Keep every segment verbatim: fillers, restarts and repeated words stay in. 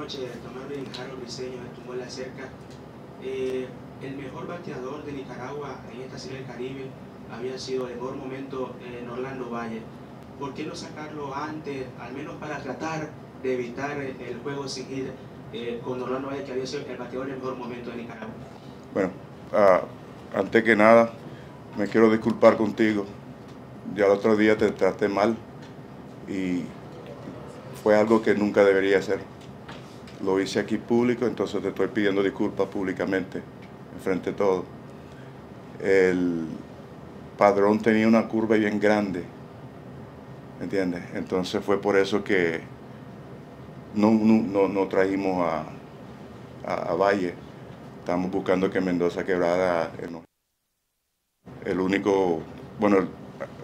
noches, Tomás Harold Briceño de Tumbó la Cerca. Eh, el mejor bateador de Nicaragua en esta Serie del Caribe había sido el mejor momento en Orlando Valle. ¿Por qué no sacarlo antes, al menos para tratar de evitar el juego sin hit eh, con Orlando Valle, que había sido el bateador en el mejor momento de Nicaragua? Bueno, uh, antes que nada, me quiero disculpar contigo. Ya el otro día te traté mal y fue algo que nunca debería hacer. Lo hice aquí público, entonces te estoy pidiendo disculpas públicamente, enfrente de todo. El Padrón tenía una curva bien grande, ¿entiendes? Entonces fue por eso que no, no, no trajimos a, a, a Valle. Estamos buscando que Mendoza quebrara el, el único, bueno, el,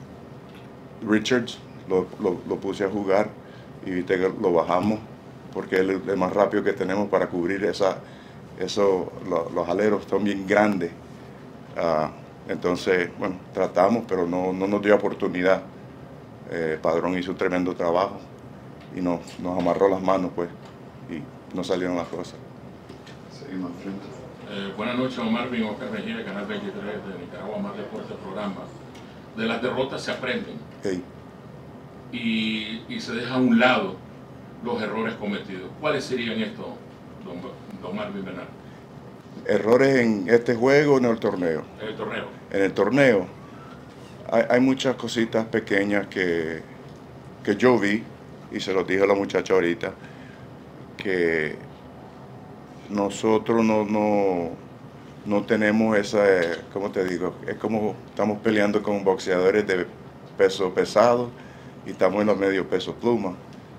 Richards lo, lo, lo puse a jugar y viste que lo bajamos porque es el, el más rápido que tenemos para cubrir esa, eso, lo, los aleros son bien grandes. Uh, entonces, bueno, tratamos, pero no, no nos dio oportunidad. Eh, Padrón hizo un tremendo trabajo y nos, nos amarró las manos, pues, y no salieron las cosas. Seguimos frente. Eh, buenas noches, Omar Bin, Oscar Mejía, Canal veintitrés de Nicaragua, Más Deporte, programa. De las derrotas se aprenden. Hey. Y, y se deja a un lado los errores cometidos. ¿Cuáles serían estos, don, don Marvin Bernal? ¿Errores en este juego o en el torneo? En el torneo. En el torneo hay, hay muchas cositas pequeñas que, que yo vi, y se los dije a la muchacha ahorita, que nosotros no, no, no tenemos esa, ¿cómo te digo? Es como estamos peleando con boxeadores de peso pesado y estamos en los medio peso pluma.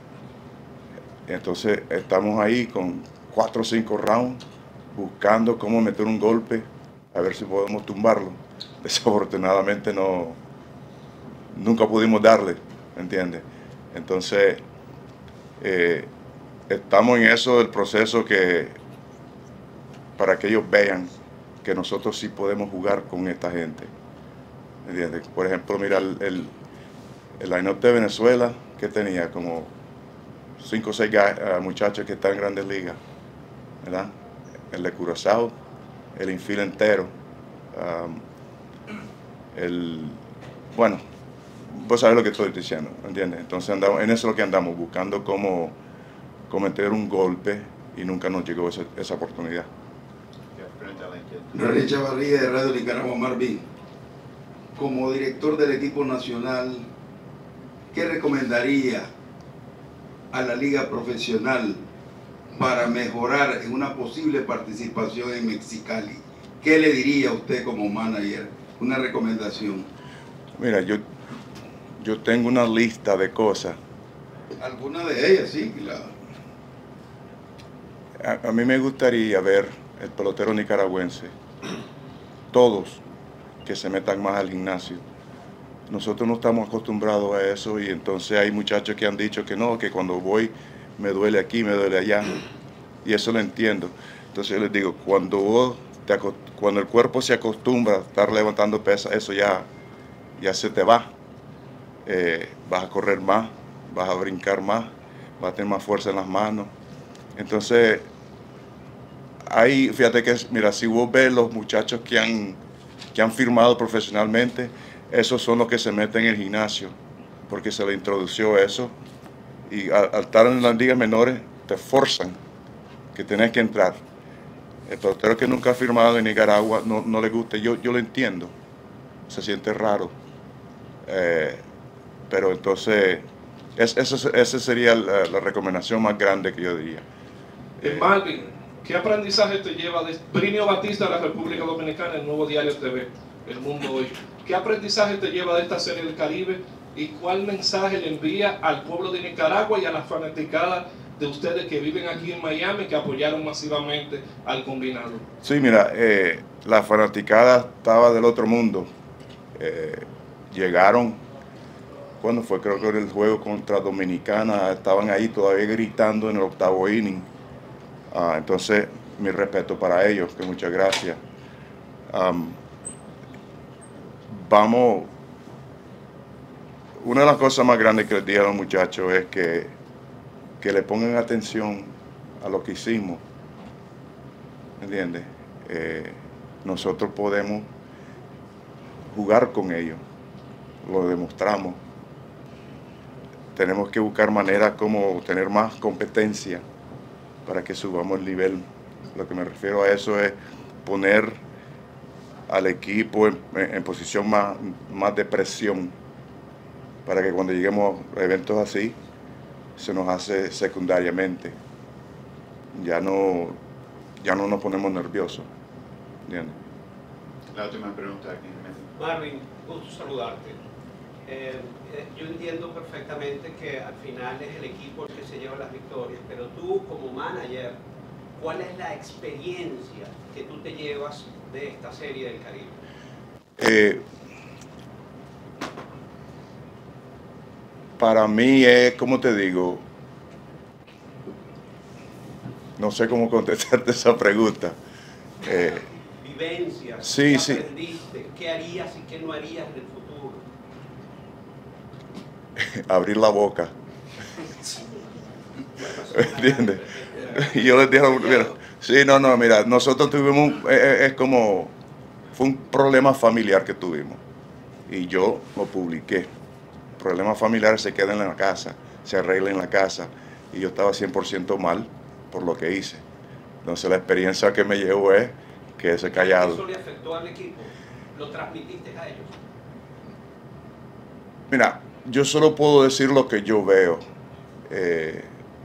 Entonces estamos ahí con cuatro o cinco rounds buscando cómo meter un golpe a ver si podemos tumbarlo. Desafortunadamente no, nunca pudimos darle, ¿entiendes? Entonces eh, estamos en eso del proceso que para que ellos vean que nosotros sí podemos jugar con esta gente, ¿entiendes? Por ejemplo, mira el, el, el line-up de Venezuela, que tenía como cinco o seis uh, muchachos que están en Grandes Ligas, ¿verdad? El de Curazao, el infield entero, um, el, bueno, vos sabés lo que estoy diciendo, ¿entiendes? Entonces andamos, en eso es lo que andamos, buscando cómo, cómo meter un golpe y nunca nos llegó esa, esa oportunidad. Rani Chavarría de Radio Nicaragua, Marvin. Como director del equipo nacional, ¿qué recomendaría a la liga profesional para mejorar en una posible participación en Mexicali? ¿Qué le diría a usted como manager? Una recomendación. Mira, yo, yo tengo una lista de cosas. Alguna de ellas, sí, claro. A, a mí me gustaría ver el pelotero nicaragüense, todos que se metan más al gimnasio. Nosotros no estamos acostumbrados a eso y entonces hay muchachos que han dicho que no, que cuando voy me duele aquí, me duele allá, y eso lo entiendo. Entonces yo les digo, cuando, vos te, cuando el cuerpo se acostumbra a estar levantando pesas, eso ya, ya se te va. Eh, vas a correr más, vas a brincar más, vas a tener más fuerza en las manos. Entonces, ahí, fíjate que, mira, si vos ves los muchachos que han, que han firmado profesionalmente, esos son los que se meten en el gimnasio, porque se les introdució eso. Y al, al estar en las ligas menores, te forzan que tenés que entrar. El pelotero que nunca ha firmado en Nicaragua no, no le gusta, yo, yo lo entiendo, se siente raro. Eh, pero entonces, es, eso, esa sería la, la recomendación más grande que yo diría. Eh, Marvin, ¿qué aprendizaje te lleva de Brinio Batista de la República Dominicana, el Nuevo Diario T V, El Mundo Hoy? ¿Qué aprendizaje te lleva de esta Serie del Caribe y cuál mensaje le envía al pueblo de Nicaragua y a las fanaticadas de ustedes que viven aquí en Miami, que apoyaron masivamente al combinado? Sí, mira, eh, la fanaticada estaba del otro mundo. Eh, llegaron, ¿cuándo fue? Creo que era el juego contra Dominicana, estaban ahí todavía gritando en el octavo inning. Uh, entonces, mi respeto para ellos, que muchas gracias. Um, vamos, una de las cosas más grandes que les dije a los muchachos es que, que le pongan atención a lo que hicimos, ¿entiendes? Eh, nosotros podemos jugar con ellos, lo demostramos. Tenemos que buscar maneras como tener más competencia para que subamos el nivel. Lo que me refiero a eso es poner al equipo en, en posición más, más de presión, para que cuando lleguemos a eventos así, se nos hace secundariamente. Ya no, ya no nos ponemos nerviosos. ¿Entiendes? La última pregunta aquí. Marvin, gusto saludarte. Eh, eh, yo entiendo perfectamente que al final es el equipo el que se lleva las victorias, pero tú como manager, ¿cuál es la experiencia que tú te llevas de esta Serie del Caribe? Eh, para mí es, como te digo, no sé cómo contestarte esa pregunta. Eh, Vivencias, sí, ¿qué sí. aprendiste? ¿Qué harías y qué no harías en el futuro? Abrir la boca. ¿Entiendes? Y yo les dije, mira, sí, no, no, mira, nosotros tuvimos, es, es como, fue un problema familiar que tuvimos. Y yo lo publiqué. Problemas familiares se quedan en la casa, se arreglan en la casa. Y yo estaba cien por ciento mal por lo que hice. Entonces la experiencia que me llevo es que ese callado. ¿Eso le afectó al equipo? ¿Lo transmitiste a ellos? Mira, yo solo puedo decir lo que yo veo. Eh,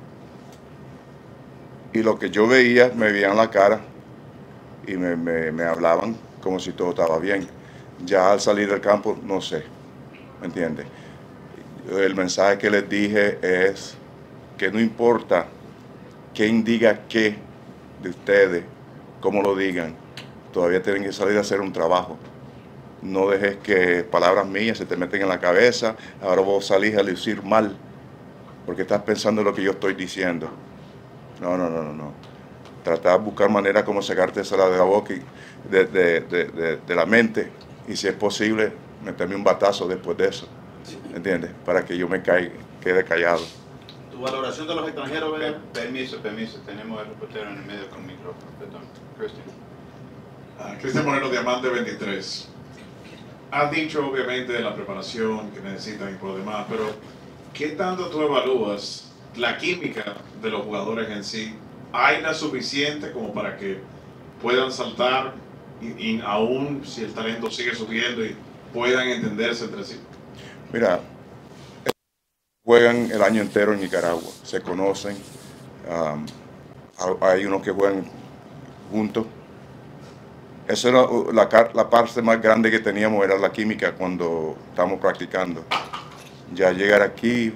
y lo que yo veía, me veían la cara y me, me, me hablaban como si todo estaba bien. Ya al salir del campo, no sé, ¿me entiendes? El mensaje que les dije es que no importa quién diga qué de ustedes, cómo lo digan, todavía tienen que salir a hacer un trabajo. No dejes que palabras mías se te meten en la cabeza, ahora vos salís a lucir mal, porque estás pensando en lo que yo estoy diciendo. No, no, no, no, no. Tratar de buscar maneras como sacarte esa de la boca y de, de, de, de, de la mente, y si es posible, meterme un batazo después de eso, ¿entiendes? Para que yo me caiga, quede callado. Tu valoración de los extranjeros, ¿verdad? Permiso, permiso, tenemos el reportero en el medio con micrófono, perdón. Cristian. Ah, Cristian Moreno, Diamante veintitrés. Has dicho obviamente de la preparación que necesitan y por lo demás, pero ¿qué tanto tú evalúas la química de los jugadores en sí? ¿Hay la suficiente como para que puedan saltar y, y aún si el talento sigue subiendo y puedan entenderse entre sí? Mira, juegan el año entero en Nicaragua, se conocen, um, hay unos que juegan juntos. Esa era la, la parte más grande que teníamos, era la química cuando estábamos practicando. Ya llegar aquí,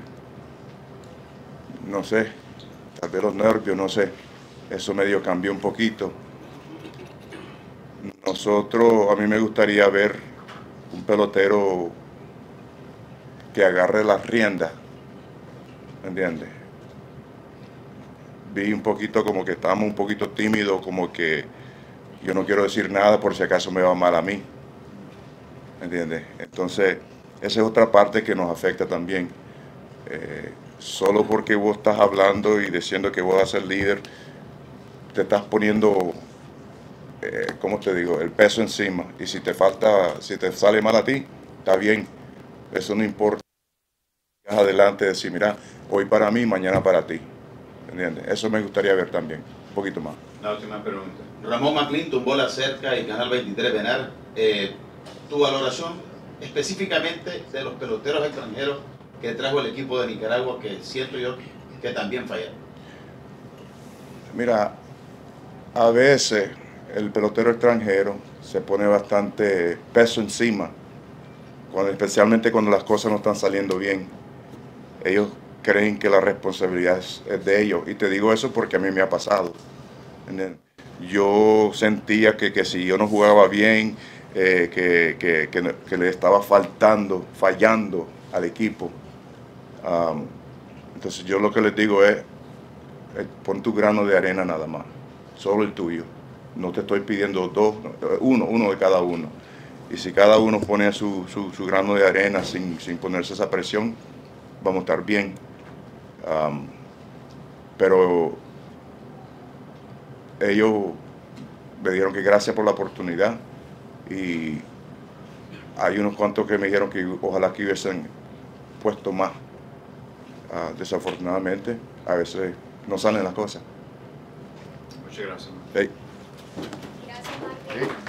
no sé, tal vez los nervios, no sé, eso medio cambió un poquito. Nosotros, a mí me gustaría ver un pelotero que agarre las riendas, ¿entiendes? Vi un poquito como que estábamos un poquito tímidos, como que yo no quiero decir nada por si acaso me va mal a mí, ¿entiendes? Entonces, esa es otra parte que nos afecta también. Eh, solo porque vos estás hablando y diciendo que vos vas a ser líder, te estás poniendo, eh, ¿cómo te digo?, el peso encima. Y si te falta, si te sale mal a ti, está bien, eso no importa. Adelante, decir, mira, hoy para mí, mañana para ti, ¿entiendes? Eso me gustaría ver también, un poquito más. La última pregunta. Ramón McLean tumbó la cerca y Canal veintitrés Benar. Eh, tu valoración específicamente de los peloteros extranjeros que trajo el equipo de Nicaragua, que siento yo que también fallaron. Mira, a veces el pelotero extranjero se pone bastante peso encima, cuando, especialmente cuando las cosas no están saliendo bien. Ellos creen que la responsabilidad es, es de ellos, y te digo eso porque a mí me ha pasado. Yo sentía que, que si yo no jugaba bien, eh, que, que, que, que le estaba faltando, fallando al equipo. Um, entonces yo lo que les digo es, es, pon tu grano de arena nada más, solo el tuyo. No te estoy pidiendo dos, uno, uno de cada uno. Y si cada uno pone su, su, su grano de arena sin, sin ponerse esa presión, vamos a estar bien. Um, pero ellos me dijeron que gracias por la oportunidad, y hay unos cuantos que me dijeron que ojalá que hubiesen puesto más. Uh, desafortunadamente, a veces no salen las cosas. Muchas gracias. Hey. Gracias, Martín. Hey.